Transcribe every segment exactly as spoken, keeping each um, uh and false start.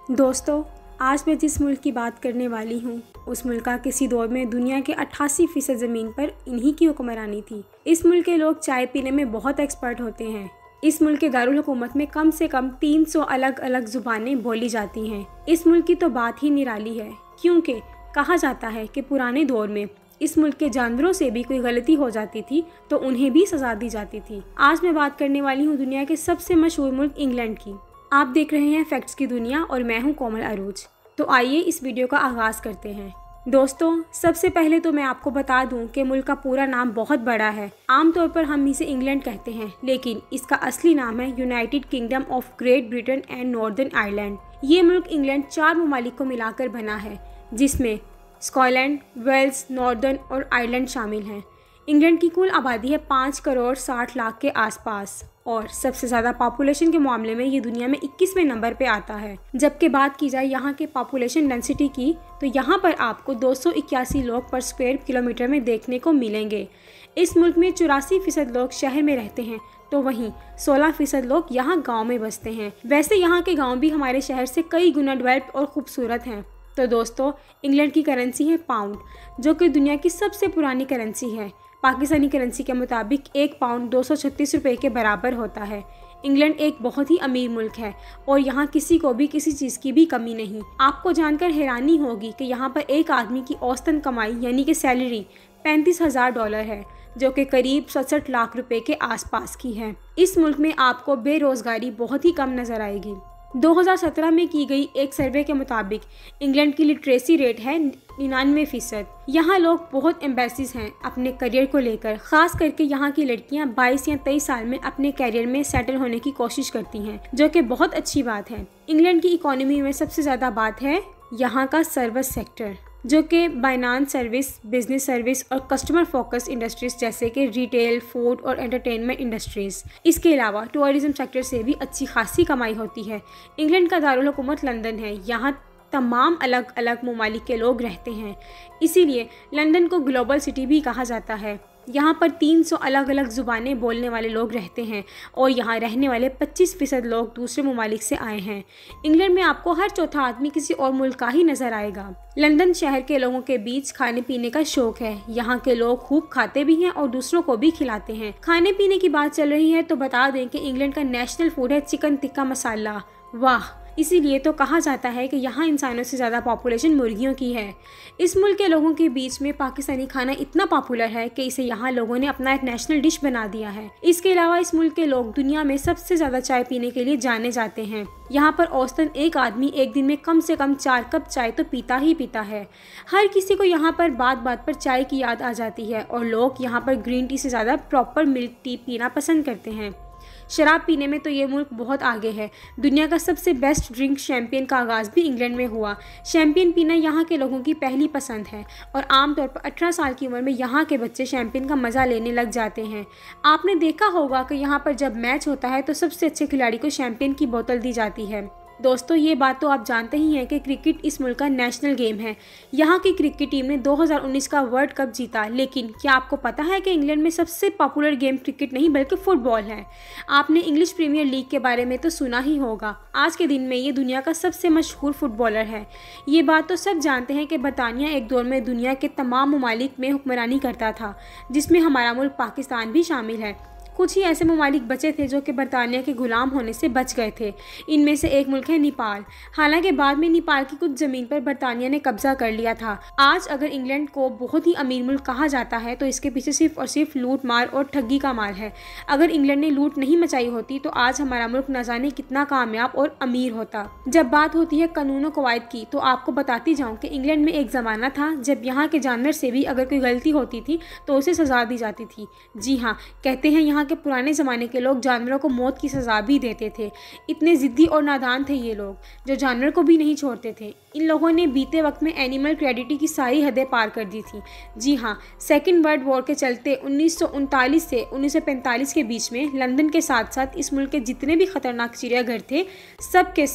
दोस्तों, आज मैं जिस मुल्क की बात करने वाली हूँ उस मुल्क का किसी दौर में दुनिया के अट्ठासी फीसद ज़मीन पर इन्हीं की हुक्मरानी थी। इस मुल्क के लोग चाय पीने में बहुत एक्सपर्ट होते हैं। इस मुल्क के दारुल हुकूमत में कम से कम तीन सौ अलग अलग जुबानें बोली जाती हैं। इस मुल्क की तो बात ही निराली है, क्योंकि कहा जाता है कि पुराने दौर में इस मुल्क के जानवरों से भी कोई गलती हो जाती थी तो उन्हें भी सजा दी जाती थी। आज मैं बात करने वाली हूँ दुनिया के सबसे मशहूर मुल्क इंग्लैंड की। आप देख रहे हैं फैक्ट्स की दुनिया और मैं हूं कोमल अरूज। तो आइए इस वीडियो का आगाज़ करते हैं। दोस्तों, सबसे पहले तो मैं आपको बता दूं कि मुल्क का पूरा नाम बहुत बड़ा है। आमतौर पर हम इसे इंग्लैंड कहते हैं, लेकिन इसका असली नाम है United Kingdom of Great Britain and Northern Ireland. ये मुल्क इंग्लैंड चार ममालिक को मिलाकर बना है, जिसमें स्कॉटलैंड, वेल्स, नॉर्दर्न और आयरलैंड शामिल हैं। इंग्लैंड की कुल आबादी है पाँच करोड़ साठ लाख के आसपास और सबसे ज़्यादा पॉपुलेशन के मामले में ये दुनिया में इक्कीसवें नंबर पे आता है। जबकि बात की जाए यहाँ के पॉपुलेशन डेंसिटी की, तो यहाँ पर आपको दो सौ इक्यासी लोग पर स्क्वायर किलोमीटर में देखने को मिलेंगे। इस मुल्क में चौरासी फीसद लोग शहर में रहते हैं, तो वहीं सोलह फीसद लोग यहाँ गाँव में बसते हैं। वैसे यहाँ के गाँव भी हमारे शहर से कई गुना डेवलप और खूबसूरत हैं। तो दोस्तों, इंग्लैंड की करेंसी है पाउंड, जो कि दुनिया की सबसे पुरानी करेंसी है। पाकिस्तानी करेंसी के मुताबिक एक पाउंड दो सौ छत्तीस रुपये के बराबर होता है। इंग्लैंड एक बहुत ही अमीर मुल्क है और यहाँ किसी को भी किसी चीज़ की भी कमी नहीं। आपको जानकर हैरानी होगी कि यहाँ पर एक आदमी की औसतन कमाई यानी कि सैलरी पैंतीस हज़ार डॉलर है, जो कि करीब सड़सठ लाख रुपए के आसपास की है। इस मुल्क में आपको बेरोजगारी बहुत ही कम नज़र आएगी। दो हज़ार सत्रह में की गई एक सर्वे के मुताबिक इंग्लैंड की लिटरेसी रेट है निन्यानवे फीसद। यहाँ लोग बहुत एम्बेसिस हैं अपने करियर को लेकर। खास करके यहाँ की लड़कियाँ बाईस या तेईस साल में अपने करियर में सेटल होने की कोशिश करती हैं, जो कि बहुत अच्छी बात है। इंग्लैंड की इकोनॉमी में सबसे ज़्यादा बात है यहाँ का सर्विस सेक्टर, जो कि फाइनेंस सर्विस, बिजनेस सर्विस और कस्टमर फोकस इंडस्ट्रीज जैसे कि रिटेल, फूड और एंटरटेनमेंट इंडस्ट्रीज। इसके अलावा टूरिज्म सेक्टर से भी अच्छी खासी कमाई होती है। इंग्लैंड का दारुल हुकूमत लंदन है। यहाँ तमाम अलग अलग ममालिक के लोग रहते हैं, इसीलिए लंदन को ग्लोबल सिटी भी कहा जाता है। यहाँ पर तीन सौ अलग अलग ज़ुबानें बोलने वाले लोग रहते हैं और यहाँ रहने वाले पच्चीस फीसद लोग दूसरे ममालिक से आए हैं। इंग्लैंड में आपको हर चौथा आदमी किसी और मुल्क का ही नज़र आएगा। लंदन शहर के लोगों के बीच खाने पीने का शौक है। यहाँ के लोग खूब खाते भी हैं और दूसरों को भी खिलाते हैं। खाने पीने की बात चल रही है तो बता दें कि इंग्लैंड का नेशनल फूड है चिकन टिक्का मसाला। वाह! इसीलिए तो कहा जाता है कि यहाँ इंसानों से ज़्यादा पॉपुलेशन मुर्गियों की है। इस मुल्क के लोगों के बीच में पाकिस्तानी खाना इतना पॉपुलर है कि इसे यहाँ लोगों ने अपना एक नेशनल डिश बना दिया है। इसके अलावा इस मुल्क के लोग दुनिया में सबसे ज़्यादा चाय पीने के लिए जाने जाते हैं। यहाँ पर औसतन एक आदमी एक दिन में कम से कम चार कप चाय तो पीता ही पीता है। हर किसी को यहाँ पर बात बात पर चाय की याद आ जाती है और लोग यहाँ पर ग्रीन टी से ज़्यादा प्रॉपर मिल्क टी पीना पसंद करते हैं। शराब पीने में तो ये मुल्क बहुत आगे है। दुनिया का सबसे बेस्ट ड्रिंक शैम्पेन का आगाज़ भी इंग्लैंड में हुआ। शैम्पेन पीना यहाँ के लोगों की पहली पसंद है और आमतौर पर अठारह साल की उम्र में यहाँ के बच्चे शैम्पेन का मज़ा लेने लग जाते हैं। आपने देखा होगा कि यहाँ पर जब मैच होता है तो सबसे अच्छे खिलाड़ी को शैम्पेन की बोतल दी जाती है। दोस्तों, ये बात तो आप जानते ही हैं कि क्रिकेट इस मुल्क का नेशनल गेम है। यहाँ की क्रिकेट टीम ने दो हज़ार उन्नीस का वर्ल्ड कप जीता, लेकिन क्या आपको पता है कि इंग्लैंड में सबसे पॉपुलर गेम क्रिकेट नहीं बल्कि फुटबॉल है। आपने इंग्लिश प्रीमियर लीग के बारे में तो सुना ही होगा। आज के दिन में ये दुनिया का सबसे मशहूर फुटबॉलर है। ये बात तो सब जानते हैं कि बरतानिया एक दौर में दुनिया के तमाम ममालिक में हुक्मरानी करता था, जिसमें हमारा मुल्क पाकिस्तान भी शामिल है। कुछ ही ऐसे ममालिक बचे थे जो कि बरतानिया के गुलाम होने से बच गए थे। इनमें से एक मुल्क है नेपाल। हालांकि बाद में नेपाल की कुछ ज़मीन पर बरतानिया ने कब्जा कर लिया था। आज अगर इंग्लैंड को बहुत ही अमीर मुल्क कहा जाता है तो इसके पीछे सिर्फ और सिर्फ लूट मार और ठगी का माल है। अगर इंग्लैंड ने लूट नहीं मचाई होती तो आज हमारा मुल्क न जाने कितना कामयाब और अमीर होता। जब बात होती है कानून और कवायद की, तो आपको बताती जाऊँ कि इंग्लैंड में एक ज़माना था जब यहाँ के जानवर से भी अगर कोई गलती होती थी तो उसे सज़ा दी जाती थी। जी हाँ, कहते हैं यहाँ के पुराने ज़माने के लोग जानवरों को मौत की सज़ा भी देते थे। इतने ज़िद्दी और नादान थे ये लोग, जो जानवर को भी नहीं छोड़ते थे। इन लोगों ने बीते वक्त में एनिमल क्रेडिटी की सारी हदें पार कर दी थी। जी हाँ, सेकेंड वर्ल्ड वॉर के चलते उन्नीस सौ उनतालीस से उन्नीस सौ पैंतालीस के बीच में लंदन के साथ साथ इस मुल्क के जितने भी ख़तरनाक चिड़ियाघर थे, सब के सब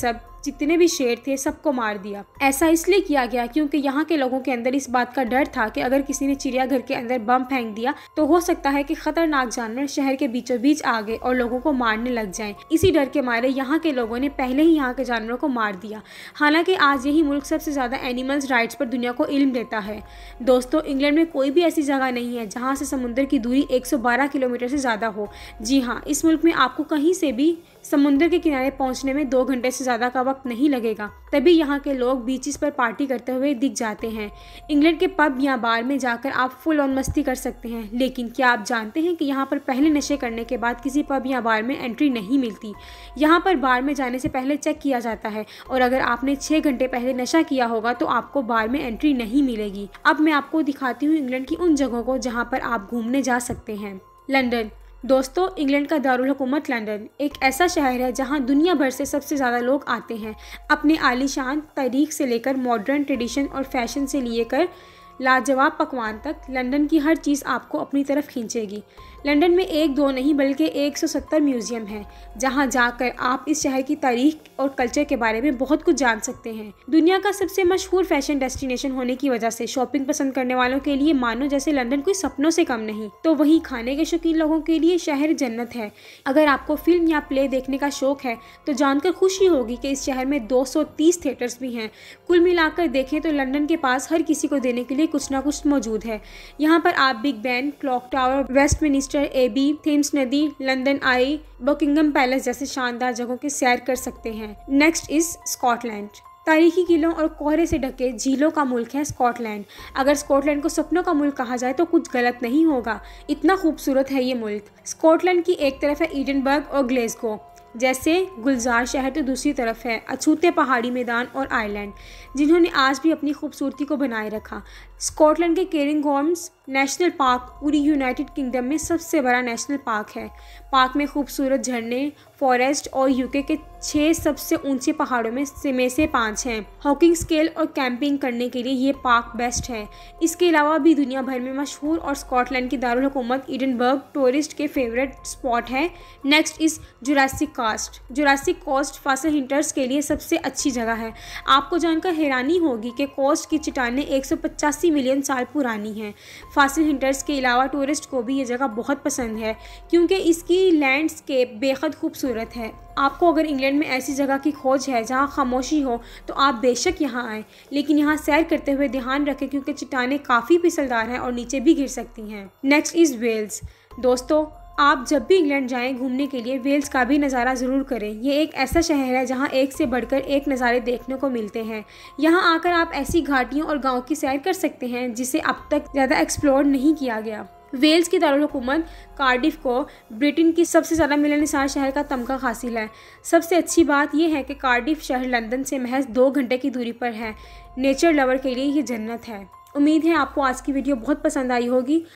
जितने भी शेर थे सबको मार दिया। ऐसा इसलिए किया गया क्योंकि यहाँ के लोगों के अंदर इस बात का डर था कि अगर किसी ने चिड़ियाघर के अंदर बम फेंक दिया तो हो सकता है कि खतरनाक जानवर शहर के बीचों बीच आ गए और लोगों को मारने लग जाएं। इसी डर के मारे यहाँ के लोगों ने पहले ही यहाँ के जानवरों को मार दिया। हालांकि आज यही मुल्क सबसे ज़्यादा एनिमल्स राइट्स पर दुनिया को इल्म देता है। दोस्तों, इंग्लैंड में कोई भी ऐसी जगह नहीं है जहाँ से समुद्र की दूरी एक सौ बारह किलोमीटर से ज़्यादा हो। जी हाँ, इस मुल्क में आपको कहीं से भी समुद्र के किनारे पहुंचने में दो घंटे से ज़्यादा का वक्त नहीं लगेगा। तभी यहाँ के लोग बीचेस पर पार्टी करते हुए दिख जाते हैं। इंग्लैंड के पब या बार में जाकर आप फुल ऑन मस्ती कर सकते हैं, लेकिन क्या आप जानते हैं कि यहाँ पर पहले नशे करने के बाद किसी पब या बार में एंट्री नहीं मिलती। यहाँ पर बार में जाने से पहले चेक किया जाता है और अगर आपने छः घंटे पहले नशा किया होगा तो आपको बार में एंट्री नहीं मिलेगी। अब मैं आपको दिखाती हूँ इंग्लैंड की उन जगहों को जहाँ पर आप घूमने जा सकते हैं। लंदन। दोस्तों, इंग्लैंड का दारुल हुकूमत लंदन एक ऐसा शहर है जहां दुनिया भर से सबसे ज़्यादा लोग आते हैं। अपने आलीशान तारीख से लेकर मॉडर्न ट्रेडिशन और फैशन से लेकर लाजवाब पकवान तक लंदन की हर चीज़ आपको अपनी तरफ खींचेगी। लंदन में एक दो नहीं बल्कि एक सौ सत्तर म्यूज़ियम हैं जहां जाकर आप इस शहर की तारीख और कल्चर के बारे में बहुत कुछ जान सकते हैं। दुनिया का सबसे मशहूर फैशन डेस्टिनेशन होने की वजह से शॉपिंग पसंद करने वालों के लिए मानो जैसे लंदन कोई सपनों से कम नहीं। तो वहीं खाने के शौकीन लोगों के लिए शहर जन्नत है। अगर आपको फिल्म या प्ले देखने का शौक है तो जानकर खुशी होगी कि इस शहर में दो सौ तीस थिएटर्स भी हैं। कुल मिलाकर देखें तो लंदन के पास हर किसी को देने के लिए कुछ ना कुछ मौजूद है। यहाँ पर आप Big Ben, clock tower, Westminster Abbey, Thames नदी, लंदन आई, बकिंगम पैलेस जैसे शानदार जगहों की सैर कर सकते हैं। Next is Scotland. तारीखी किलों और कोहरे से ढके झीलों का मुल्क है स्कॉटलैंड। अगर स्कॉटलैंड को सपनों का मुल्क कहा जाए तो कुछ गलत नहीं होगा, इतना खूबसूरत है ये मुल्क। स्कॉटलैंड की एक तरफ है एडिनबर्ग और ग्लेसगो जैसे गुलजार शहर, तो दूसरी तरफ है अछूते पहाड़ी मैदान और आयरलैंड जिन्होंने आज भी अपनी खूबसूरती को बनाए रखा। स्कॉटलैंड के केरिंगहॉर्म्स नेशनल पार्क पूरी यूनाइटेड किंगडम में सबसे बड़ा नेशनल पार्क है। पार्क में खूबसूरत झरने, फॉरेस्ट और यूके के छः सबसे ऊंचे पहाड़ों में से में से पाँच हैं। हॉकिंग स्केल और कैंपिंग करने के लिए ये पार्क बेस्ट है। इसके अलावा भी दुनिया भर में मशहूर और स्कॉटलैंड की दारुल हुकूमत एडिनबर्ग टूरिस्ट के फेवरेट स्पॉट है। Next is Jurassic Coast. Jurassic Coast fossil hunters के लिए सबसे अच्छी जगह है। आपको जानकर हैरानी होगी कि कोस्ट की चट्टानें एक सौ पचासी मिलियन साल पुरानी हैं। फॉसिल हंटर्स के अलावा टूरिस्ट को भी ये जगह बहुत पसंद है क्योंकि इसकी लैंडस्केप बेहद खूबसूरत है। आपको अगर इंग्लैंड में ऐसी जगह की खोज है जहां खामोशी हो तो आप बेशक यहां आएँ, लेकिन यहां सैर करते हुए ध्यान रखें क्योंकि चट्टानें काफ़ी फिसलदार हैं और नीचे भी गिर सकती हैं। Next is Wales. दोस्तों, आप जब भी इंग्लैंड जाएं घूमने के लिए वेल्स का भी नज़ारा ज़रूर करें। ये एक ऐसा शहर है जहां एक से बढ़कर एक नज़ारे देखने को मिलते हैं। यहां आकर आप ऐसी घाटियों और गाँव की सैर कर सकते हैं जिसे अब तक ज़्यादा एक्सप्लोर नहीं किया गया। वेल्स की दारुल हुकूमत कार्डिफ को ब्रिटेन की सबसे ज़्यादा मिलनसार शहर का तमगा हासिल है। सबसे अच्छी बात यह है कि कार्डिफ शहर लंदन से महज दो घंटे की दूरी पर है। नेचर लवर के लिए ये जन्नत है। उम्मीद है आपको आज की वीडियो बहुत पसंद आई होगी।